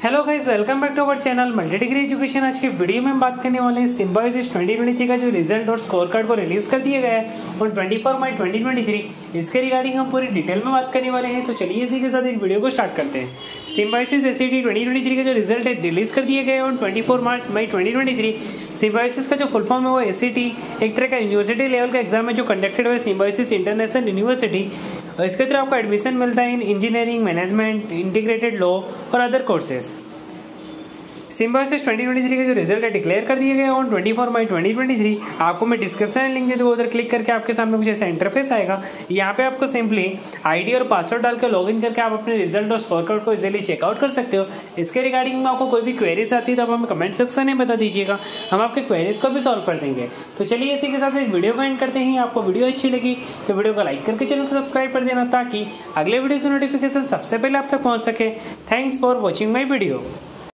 Hello guys, welcome back to our channel multi degree education. आज की video में हम बात करने वाले हैं सिम्बायोसिस 2023 का जो रिजल्ट और स्कोर कार्ड को रिलीज कर दिया गया है और 24 मई 2023 इसके रिगार्डिंग हम पूरी डिटेल में बात करने वाले हैं। तो चलिए इसी के साथ एक वीडियो को स्टार्ट करते हैं। सिम्बायोसिस एसईटी 2023 का जो रिजल्ट है रिलीज कर दिया गया है और 24 मई 2023 सिम्बायोसिस का जो फुल फॉर्म है वो एसईटी एक तरह का यूनिवर्सिटी लेवल का एग्जाम है जो कंडक्टेड हुआ है सिम्बायोसिस इंटरनेशनल यूनिवर्सिटी। इसके थ्रू आपको एडमिशन मिलता है in engineering, management, integrated law और अदर कोर्सेज। सिम्बायोसिस 2023 का जो रिजल्ट है डिक्लेयर कर दिया गया ऑन 24 मई 2023। आपको मैं डिस्क्रिप्शन में लिंक दे दूँगा, उधर क्लिक करके आपके सामने कुछ ऐसा इंटरफेस आएगा। यहाँ पे आपको सिंपली आईडी और पासवर्ड डालकर लॉगिन करके आप अपने रिजल्ट और स्कोर कार्ड को इजीली चेकआउट कर सकते हो। इसके रिगार्डिंग में आपको कोई भी क्वेरीज आती है तो आप हमें कमेंट सेक्शन में बता दीजिएगा, हम आपके क्वेरीज को भी सॉल्व कर देंगे। तो चलिए इसी के साथ इस वीडियो को एंड करते हैं। आपको वीडियो अच्छी लगी तो वीडियो को लाइक करके चैनल को सब्सक्राइब कर देना ताकि अगले वीडियो की नोटिफिकेशन सबसे पहले आप तक पहुँच सके। Thanks for watching my video.